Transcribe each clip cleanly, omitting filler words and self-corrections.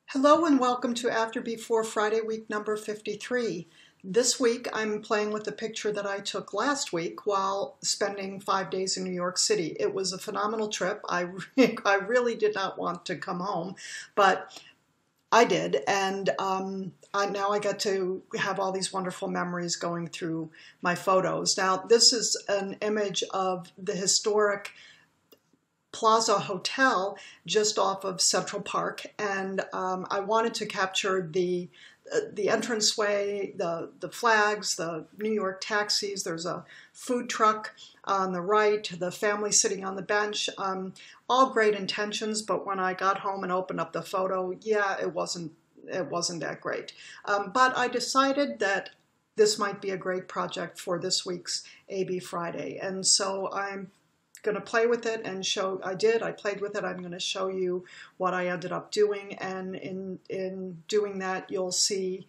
Hello and welcome to After Before Friday week number 53. This week I'm playing with the picture that I took last week while spending 5 days in New York City. It was a phenomenal trip. I really did not want to come home, but I did, and now I get to have all these wonderful memories going through my photos. Now this is an image of the historic Plaza Hotel just off of Central Park, and I wanted to capture the entranceway, the flags, the New York taxis. There's a food truck on the right, the family sitting on the bench. All great intentions, but when I got home and opened up the photo, yeah, it wasn't that great. But I decided that this might be a great project for this week's AB Friday, and so I'm going to play with it and show. I played with it. I'm going to show you what I ended up doing, and in doing that you'll see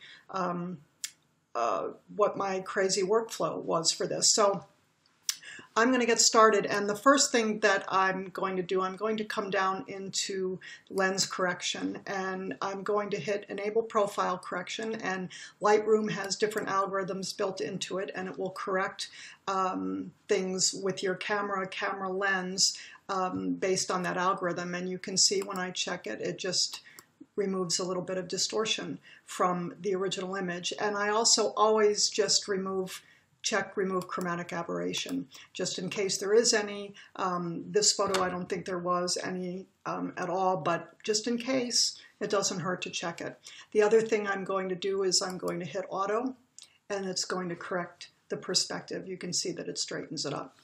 what my crazy workflow was for this. So I'm going to get started, and the first thing that I'm going to do, I'm going to come down into lens correction, and I'm going to hit enable profile correction, and Lightroom has different algorithms built into it, and it will correct things with your camera lens based on that algorithm. And you can see when I check it, it just removes a little bit of distortion from the original image. And I also always just remove chromatic aberration, just in case there is any. This photo, I don't think there was any at all, but just in case, it doesn't hurt to check it. The other thing I'm going to do is I'm going to hit auto, and it's going to correct the perspective. You can see that it straightens it up.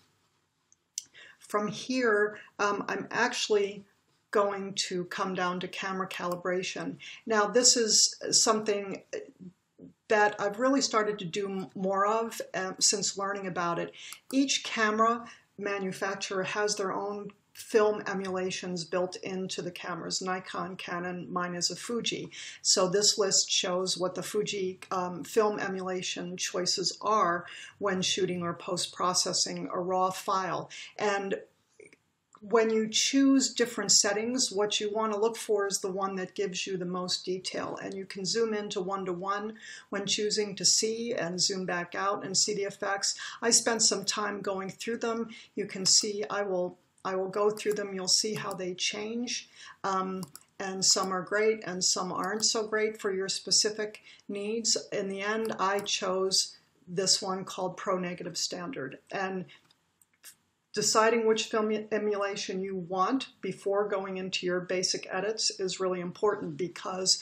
From here, I'm actually going to come down to camera calibration. Now, this is something that I've really started to do more of since learning about it. Each camera manufacturer has their own film emulations built into the cameras. Nikon, Canon, mine is a Fuji. So this list shows what the Fuji film emulation choices are when shooting or post-processing a raw file. And when you choose different settings, what you want to look for is the one that gives you the most detail. And you can zoom into 1:1 when choosing to see, and zoom back out and see the effects. I spent some time going through them. You can see I will go through them. You'll see how they change. And some are great and some aren't so great for your specific needs. In the end, I chose this one called Pro Negative Standard. And deciding which film emulation you want before going into your basic edits is really important, because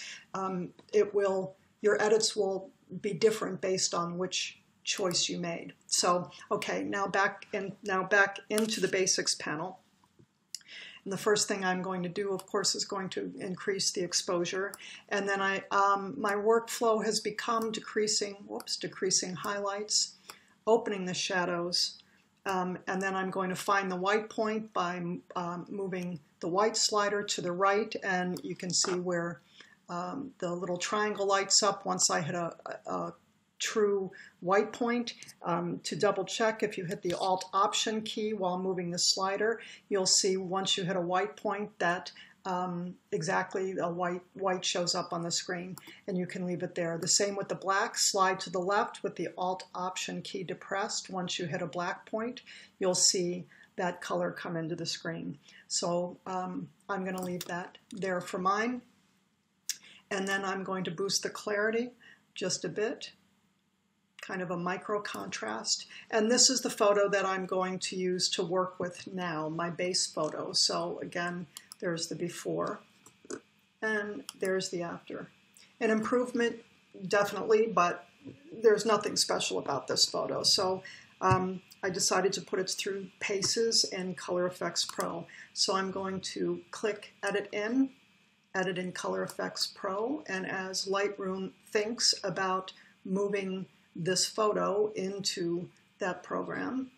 your edits will be different based on which choice you made. So, okay, now back into the basics panel. And the first thing I'm going to do, of course, is going to increase the exposure. And then my workflow has become decreasing highlights, opening the shadows, and then I'm going to find the white point by moving the white slider to the right, and you can see where the little triangle lights up once I hit a true white point. To double check, if you hit the Alt-Option key while moving the slider, you'll see once you hit a white point that exactly a white shows up on the screen, and you can leave it there. The same with the black. Slide to the left with the Alt-Option key depressed. Once you hit a black point, you'll see that color come into the screen. So I'm going to leave that there for mine. And then I'm going to boost the clarity just a bit, kind of a micro contrast. And this is the photo that I'm going to use to work with now, my base photo. So again, there's the before, and there's the after. An improvement, definitely, but there's nothing special about this photo. So I decided to put it through paces in Color Efex Pro. So I'm going to click Edit in Color Efex Pro, and as Lightroom thinks about moving this photo into that program,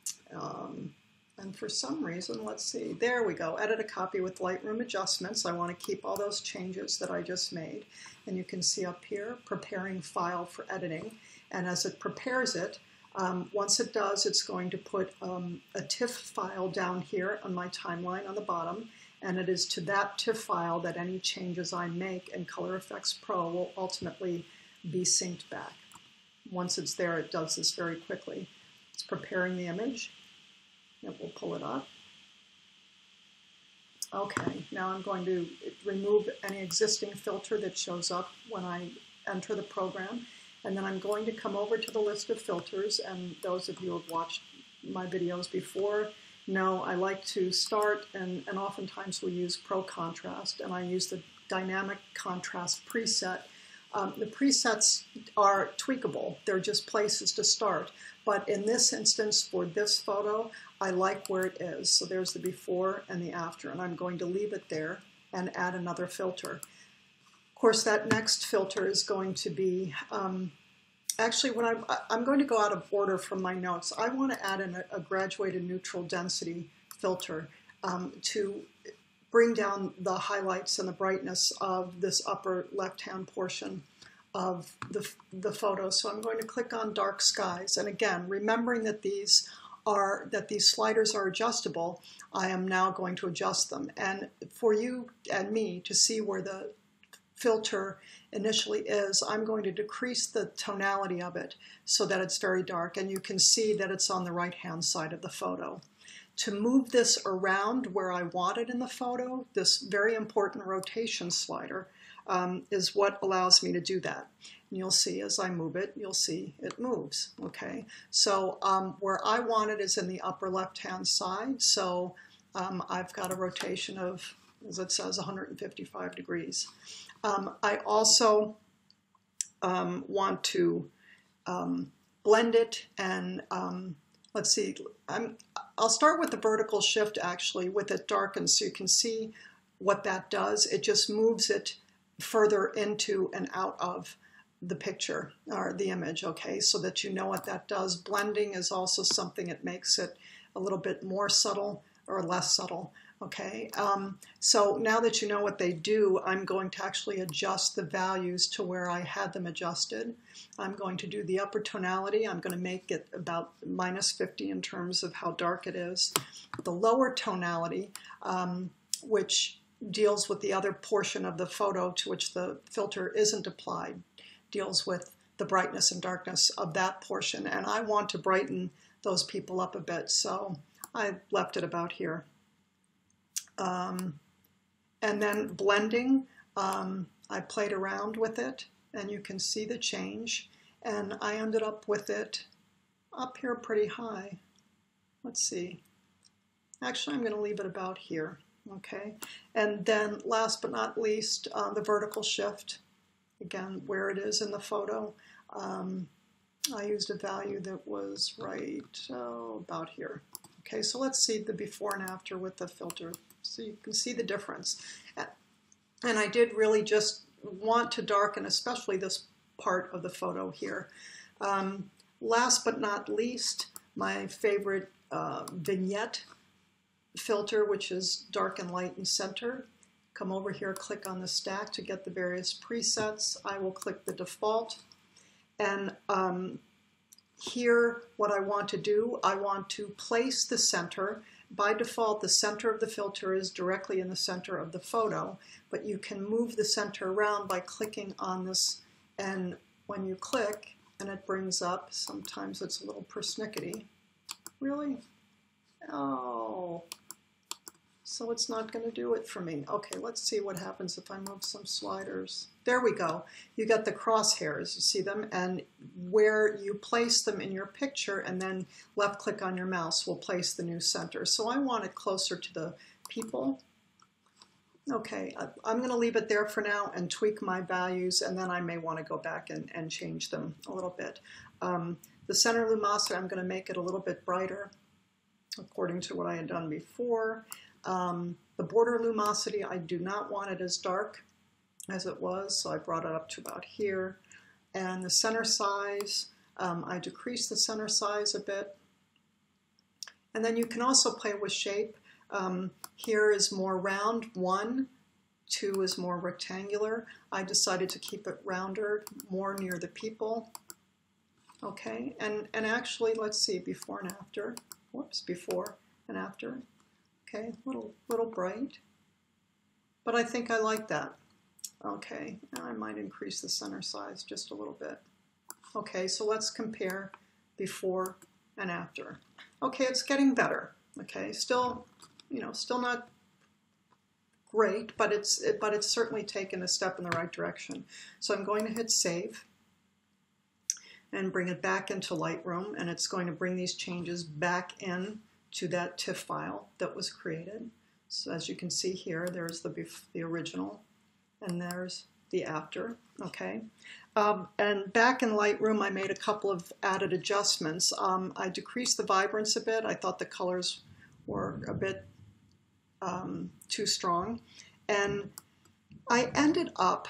and for some reason, let's see, there we go, edit a copy with Lightroom adjustments. I want to keep all those changes that I just made. And you can see up here, preparing file for editing. And as it prepares it, once it does, it's going to put a TIFF file down here on my timeline on the bottom. and it is to that TIFF file that any changes I make in Color Efex Pro will ultimately be synced back. Once it's there, it does this very quickly. It's preparing the image. It will pull it up. Okay, now I'm going to remove any existing filter that shows up when I enter the program. And then I'm going to come over to the list of filters, and those of you who have watched my videos before know I like to start, and oftentimes we use Pro Contrast, and I use the Dynamic Contrast preset. The presets are tweakable. They're just places to start. But in this instance, for this photo, I like where it is. So there's the before and the after, and I'm going to leave it there and add another filter. Of course, that next filter is going to be, actually, when I'm going to go out of order from my notes. I want to add in a graduated neutral density filter to bring down the highlights and the brightness of this upper left-hand portion of the photo. So I'm going to click on dark skies, and again, remembering that these sliders are adjustable, I am now going to adjust them. And for you and me to see where the filter initially is, I'm going to decrease the tonality of it so that it's very dark, and you can see that it's on the right-hand side of the photo. To move this around where I want it in the photo, this very important rotation slider is what allows me to do that. And you'll see as I move it, you'll see it moves, okay? So where I want it is in the upper left-hand side, so I've got a rotation of, as it says, 155 degrees. I also want to blend it, and let's see, I'll start with the vertical shift actually with it darkened so you can see what that does. It just moves it further into and out of the picture or the image, okay, so that you know what that does. Blending is also something that makes it a little bit more subtle or less subtle. Okay, so now that you know what they do, I'm going to actually adjust the values to where I had them adjusted. I'm going to do the upper tonality. I'm going to make it about -50 in terms of how dark it is. The lower tonality, which deals with the other portion of the photo to which the filter isn't applied, deals with the brightness and darkness of that portion. And I want to brighten those people up a bit, so I left it about here. And then blending, I played around with it, and you can see the change, and I ended up with it up here pretty high. Let's see. Actually, I'm going to leave it about here, okay? And then last but not least, the vertical shift, again, where it is in the photo. I used a value that was right about here. Okay, so let's see the before and after with the filter, so you can see the difference. And I did really just want to darken, especially this part of the photo here. Last but not least, my favorite vignette filter, which is dark and light and center. Come over here, click on the stack to get the various presets. I will click the default. And here, what I want to do, I want to place the center. By default, the center of the filter is directly in the center of the photo, but you can move the center around by clicking on this, and when you click, and it brings up, sometimes it's a little persnickety. Really? Oh, so it's not going to do it for me. Okay, let's see what happens if I move some sliders. There we go. You got the crosshairs, you see them, and where you place them in your picture, and then left click on your mouse will place the new center. So I want it closer to the people. Okay, I'm going to leave it there for now and tweak my values, and then I may want to go back and change them a little bit. The center luminosity, I'm going to make it a little bit brighter according to what I had done before. The border luminosity, I do not want it as dark as it was, so I brought it up to about here. And the center size, I decreased the center size a bit. And then you can also play with shape. Here is more round, 1, 2 is more rectangular. I decided to keep it rounder, more near the people. Okay, and actually, let's see, before and after. Whoops, before and after. Okay, little bright. but I think I like that. Okay, and I might increase the center size just a little bit. Okay, so let's compare before and after. Okay, it's getting better. Okay, still, still not great, but it's certainly taken a step in the right direction. So I'm going to hit save and bring it back into Lightroom, and it's going to bring these changes back in to that TIFF file that was created. So as you can see here, there's the original, and there's the after. Okay, and back in Lightroom, I made a couple of added adjustments. I decreased the vibrance a bit. I thought the colors were a bit too strong, and I ended up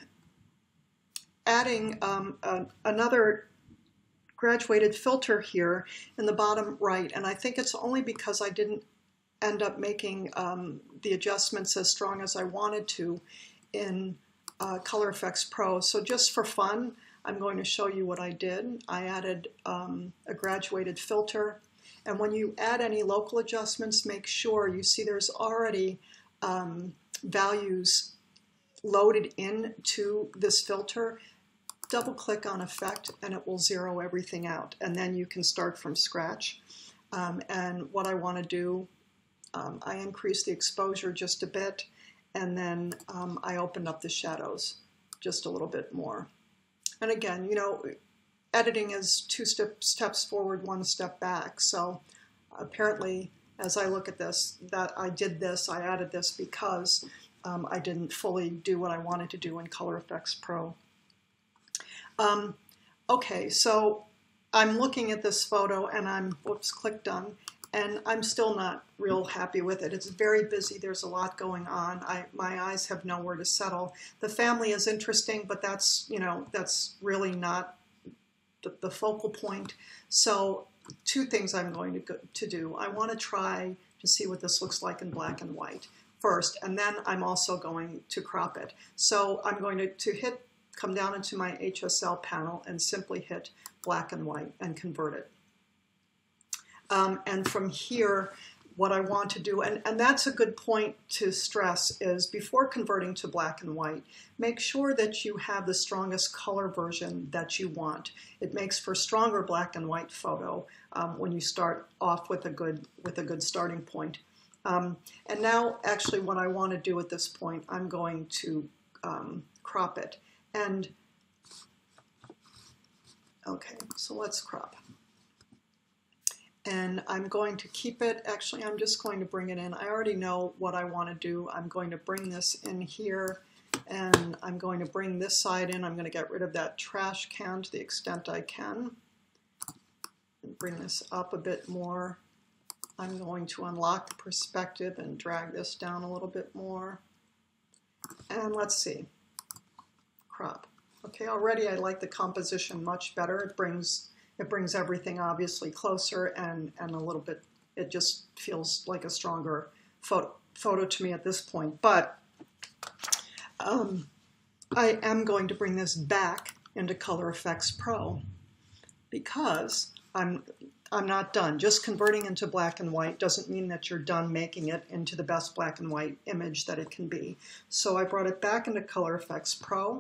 adding another graduated filter here in the bottom right, and I think it's only because I didn't end up making the adjustments as strong as I wanted to in Color Efex Pro. So just for fun, I'm going to show you what I did. I added a graduated filter, and when you add any local adjustments, make sure you see there's already values loaded into this filter. Double click on Effect and it will zero everything out, and then you can start from scratch. And what I want to do, I increased the exposure just a bit, and then I opened up the shadows just a little bit more. And again, editing is two steps forward, one step back. So apparently, as I look at this, that I did this, I added this because I didn't fully do what I wanted to do in Color Efex Pro. Okay, so I'm looking at this photo and I'm, click done, and I'm still not real happy with it. It's very busy, there's a lot going on. My eyes have nowhere to settle. The family is interesting, but that's, that's really not the focal point. So two things I'm going to do. I want to try to see what this looks like in black and white first, and then I'm also going to crop it. So I'm going to come down into my HSL panel and simply hit black and white and convert it. And from here, what I want to do, and that's a good point to stress, is before converting to black and white, make sure that you have the strongest color version that you want. It makes for stronger black and white photo when you start off with a good starting point. And now, actually, what I want to do at this point, I'm going to crop it. And okay, so let's crop. And I'm going to keep it, actually I'm just going to bring it in. I already know what I want to do. I'm going to bring this in here, and I'm going to bring this side in. I'm going to get rid of that trash can to the extent I can. And bring this up a bit more. I'm going to unlock the perspective and drag this down a little bit more. And let's see. Crop. Okay, already I like the composition much better. It brings everything obviously closer, and a little bit, it just feels like a stronger photo to me at this point. But I am going to bring this back into Color Efex Pro because I'm not done. Just converting into black and white doesn't mean that you're done making it into the best black and white image that it can be. So I brought it back into Color Efex Pro.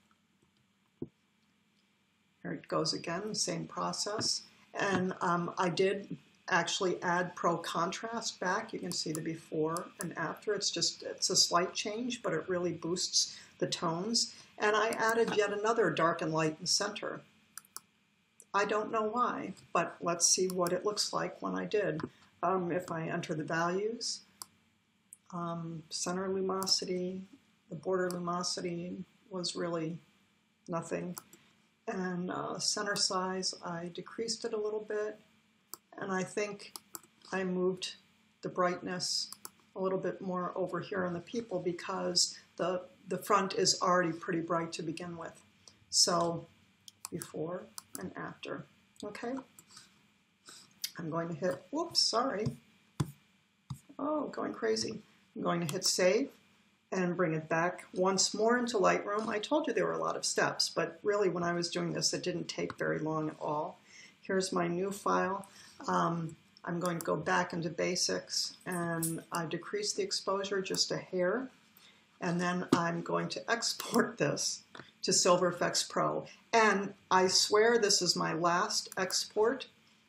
Here it goes again, same process. And I did actually add Pro Contrast back. You can see the before and after. It's a slight change, but it really boosts the tones. And I added yet another dark and light and center. I don't know why, but let's see what it looks like when I did. If I enter the values, center lumosity, the border lumosity was really nothing. And center size, I decreased it a little bit, and I think I moved the brightness a little bit more over here on the people because the front is already pretty bright to begin with. So before and after. Okay, I'm going to hit, whoops, sorry. Oh, going crazy. I'm going to hit save and bring it back once more into Lightroom. I told you there were a lot of steps, but really when I was doing this, it didn't take very long at all. Here's my new file. I'm going to go back into basics, and I decreased the exposure just a hair. and then I'm going to export this to Silver Efex Pro. And I swear this is my last export,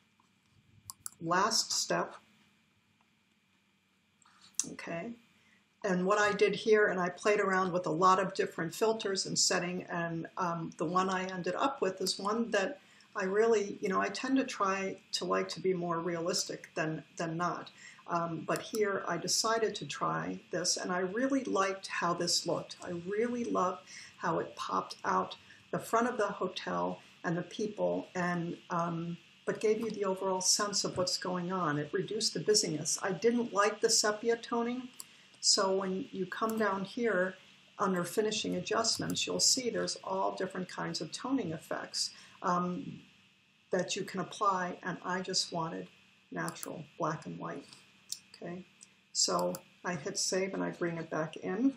last step. Okay. And what I did here, and I played around with a lot of different filters and setting, and the one I ended up with is one that I really, I tend to try to like to be more realistic than not. But here I decided to try this, and I really liked how this looked. I really loved how it popped out the front of the hotel and the people, and but gave you the overall sense of what's going on. It reduced the busyness. I didn't like the sepia toning, so when you come down here under finishing adjustments, you'll see there's all different kinds of toning effects that you can apply, and I just wanted natural black and white. Okay, so I hit save and I bring it back in,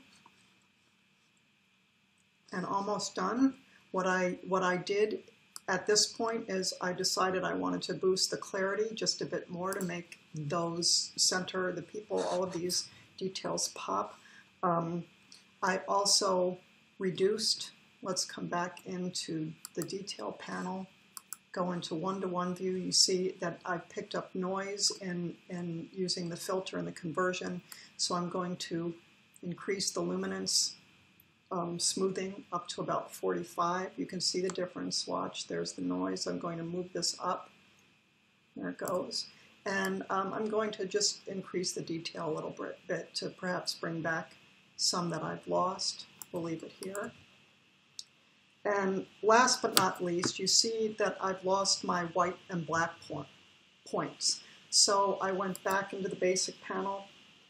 and almost done. What I did at this point is I decided I wanted to boost the clarity just a bit more to make those center, the people, all of these details pop. I also reduced, let's come back into the detail panel, go into one-to-one view. You see that I picked up noise in using the filter and the conversion. So I'm going to increase the luminance smoothing up to about 45. You can see the difference. Watch, there's the noise. I'm going to move this up. There it goes. And I'm going to just increase the detail a little bit to perhaps bring back some that I've lost. We'll leave it here. And last but not least, you see that I've lost my white and black points. So I went back into the basic panel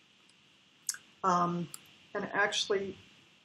and actually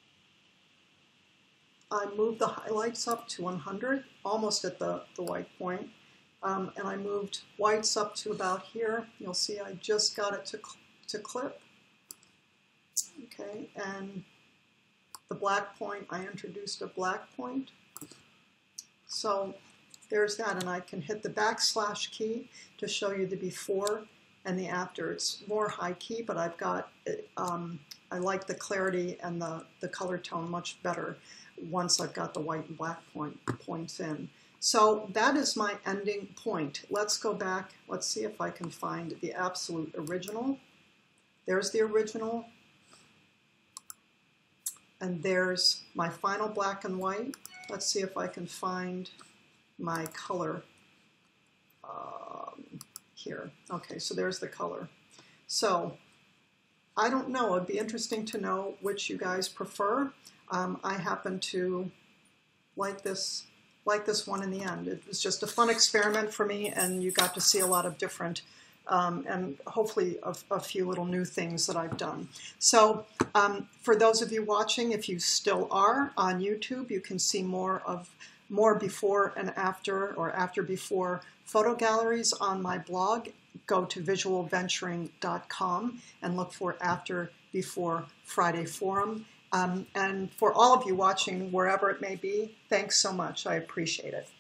I moved the highlights up to 100, almost at the white point. And I moved whites up to about here. You'll see I just got it to clip. Okay, and the black point, I introduced a black point. So there's that, and I can hit the backslash key to show you the before and the after. It's more high key, but I've got, I like the clarity and the color tone much better once I've got the white and black points in. So that is my ending point. Let's go back. Let's see if I can find the absolute original. There's the original. And there's my final black and white. Let's see if I can find my color here. Okay, so there's the color. So I don't know. It'd be interesting to know which you guys prefer. I happen to like this one in the end. It was just a fun experiment for me, and you got to see a lot of different and hopefully a few little new things that I've done. So for those of you watching, if you still are on YouTube, you can see more before and after, or after before photo galleries on my blog. Go to visualventuring.com and look for After Before Friday Forum. And for all of you watching, wherever it may be, thanks so much. I appreciate it.